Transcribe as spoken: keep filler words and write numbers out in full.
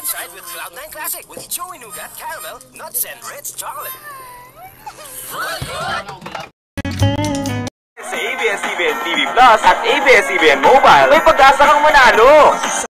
inside with cloud nine Classic with chewy nougat, caramel, nuts, and rich chocolate. Sa A B S C B N T V Plus at A B S C B N Mobile, may pag-asa kang manalo!